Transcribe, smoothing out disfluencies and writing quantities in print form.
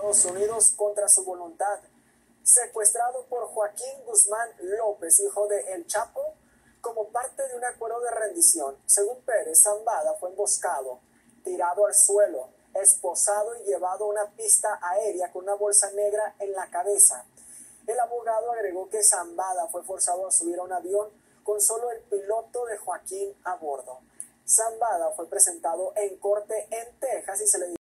Estados Unidos contra su voluntad. Secuestrado por Joaquín Guzmán López, hijo de El Chapo, como parte de un acuerdo de rendición. Según Pérez, Zambada fue emboscado, tirado al suelo, esposado y llevado a una pista aérea con una bolsa negra en la cabeza. El abogado agregó que Zambada fue forzado a subir a un avión con solo el piloto de Joaquín a bordo. Zambada fue presentado en corte en Texas y se le